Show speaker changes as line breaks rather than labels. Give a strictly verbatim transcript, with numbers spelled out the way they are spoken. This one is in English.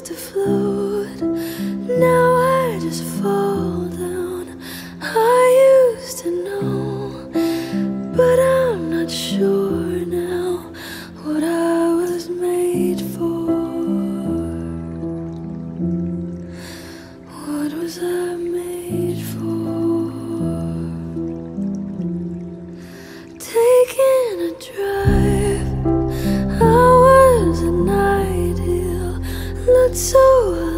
to float. Now I just fall down. I used to know, but I'm not sure now what I was made for. What was I made for? Taking a drive, I was an ideal, looked so